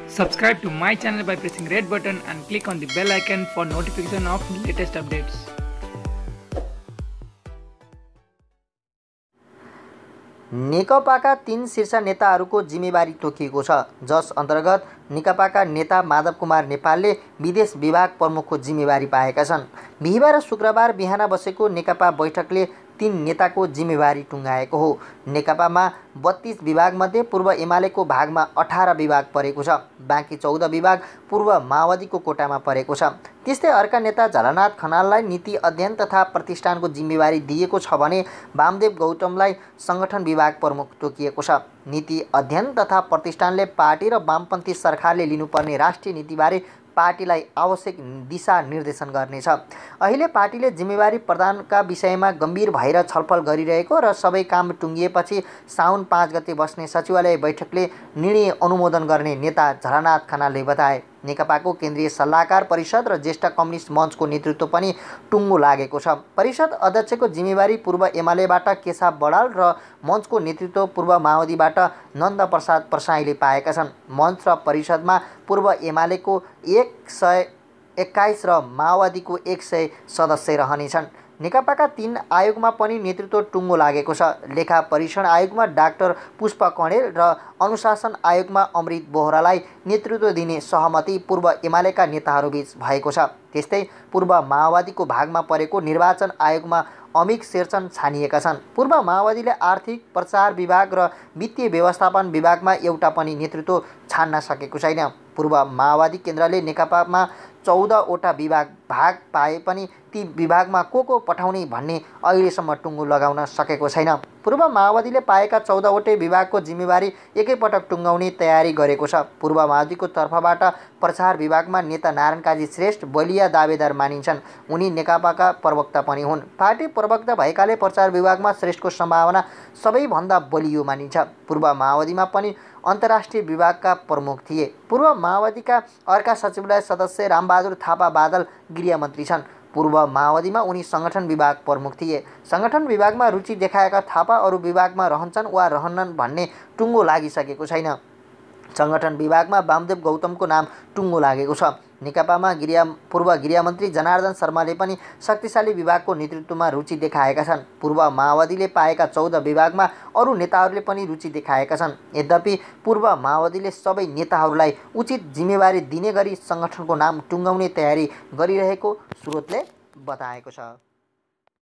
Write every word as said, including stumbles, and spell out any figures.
Subscribe to my channel by pressing red button and click on the bell icon for notification of latest updates. नेकपाका तीन शीर्ष नेताहरूको जिम्मेवारी तोकिएको छ, जस अन्तर्गत नेकपाका नेता माधव कुमार नेपालले विदेश विभाग प्रमुखको जिम्मेवारी पाएका छन्। बिहीबार र शुक्रबार बिहान बसेको नेकपा बैठकले तीन नेताको जिम्मेवारी टुङ्गाएको हो। नेकपामा बत्तीस विभागमध्ये पूर्व एमालेको भागमा अठार विभाग परेको छ, बाँकी चौध विभाग पूर्व माओवादीको कोटामा परेको छ। त्यस्तै अर्का नेता झलनाथ खनाललाई नीति अध्ययन तथा प्रतिष्ठानको जिम्मेवारी दिएको छ भने वामदेव गौतमलाई सङ्गठन विभाग प्रमुख तोकिएको छ। नीति अध्ययन तथा प्रतिष्ठानले पार्टी र वामपन्थी सरकारले लिनुपर्ने राष्ट्रिय नीतिबारे पार्टीलाई आवश्यक दिशा निर्देशन गर्नेछ। अहिले पार्टीले जिम्मेवारी प्रदानका विषयमा गम्भीर भएर छलफल गरिरहेको र सबै काम टुङ्गिएपछि साउन पाँच गते बस्ने सचिवालय बैठकले निर्णय अनुमोदन गर्ने नेता झलनाथ खनालले बताए। नेकपाको केन्द्रीय सल्लाहकार परिषद र ज्येष्ठ कम्युनिस्ट मञ्चको नेतृत्व पनि टुङ्गो लागेको छ। परिषद अध्यक्षको जिम्मेवारी पूर्व एमालेबाट केशव बडाल र मञ्चको नेतृत्व पूर्व माओवादीबाट नन्द प्रसाद प्रसाईले पाएका छन्। मञ्च र परिषदमा पूर्व एमालेको एक सय एक्काइस र माओवादीको एक सय सदस्य रहनेछन्। नेकपाका तीन आयोगमा पनि नेतृत्व टुङ्गो लागेको छ। लेखा परीक्षण आयोगमा डाक्टर पुष्प कणेल र अनुशासन आयोगमा अमृत बोहरालाई नेतृत्व दिने सहमति पूर्व एमालेका नेताहरूबीच भएको छ। त्यस्तै पूर्व माओवादीको भागमा परेको निर्वाचन आयोगमा अमिक शेरचन छानिएका छन्। पूर्व माओवादीले आर्थिक प्रचार विभाग र वित्तीय व्यवस्थापन विभागमा एउटा पनि नेतृत्व छान्न सकेको छैन। पूर्व माओवादी केन्द्रले नेकपामा चौधवटा विभाग भाग पाए पनि ती विभागमा को को पठाउने भन्ने अहिलेसम्म टुङ्गो लगाउन सकेको छैन। पूर्व माओवादीले पाएका चौधवटै विभागको जिम्मेवारी एकैपटक टुङ्गाउने तयारी गरेको छ। पूर्व माओवादीको तर्फबाट प्रचार विभागमा नेता नारायण काजी श्रेष्ठ बलिया दावेदार मानिन्छन्। उनी नेकपाका प्रवक्ता पनि हुन्। पार्टी प्रवक्ता भएकाले प्रचार विभागमा श्रेष्ठको सम्भावना सबैभन्दा बलियो मानिन्छ। पूर्व माओवादीमा पनि अन्तर्राष्ट्रिय विभागका प्रमुख थिए। पूर्व माओवादीका अर्का सचिवालय सदस्य रामबहादुर थापा बादल गृहमन्त्री छन्। पूर्व माओवादीमा उनी सङ्गठन विभाग प्रमुख थिए। सङ्गठन विभागमा रुचि देखाएका थापा अरू विभागमा रहन्छन् वा रहन्नन् भन्ने टुङ्गो लागिसकेको छैन। सङ्गठन विभागमा वामदेव गौतमको नाम टुङ्गो लागेको छ। नेकपामा गृह पूर्व गृहमन्त्री जनार्दन शर्माले पनि शक्तिशाली विभागको नेतृत्वमा रुचि देखाएका छन्। पूर्व माओवादीले पाएका चौध विभागमा अरू नेताहरूले पनि रुचि देखाएका छन्। यद्यपि पूर्व माओवादीले सबै नेताहरूलाई उचित जिम्मेवारी दिने गरी सङ्गठनको नाम टुङ्गाउने तयारी गरिरहेको स्रोतले बताएको छ।